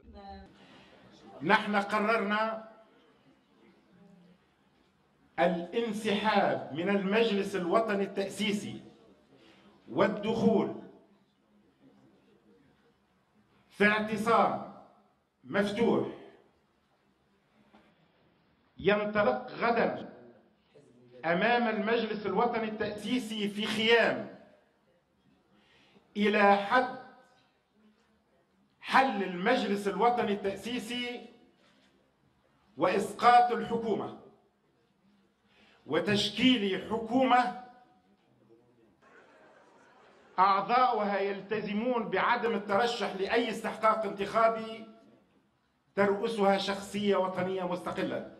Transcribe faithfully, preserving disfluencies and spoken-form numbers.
نحن قررنا الانسحاب من المجلس الوطني التأسيسي والدخول في اعتصام مفتوح ينطلق غدا أمام المجلس الوطني التأسيسي في خيام إلى حد حل المجلس الوطني التأسيسي وإسقاط الحكومة وتشكيل حكومة أعضاؤها يلتزمون بعدم الترشح لأي استحقاق انتخابي ترأسها شخصية وطنية مستقلة.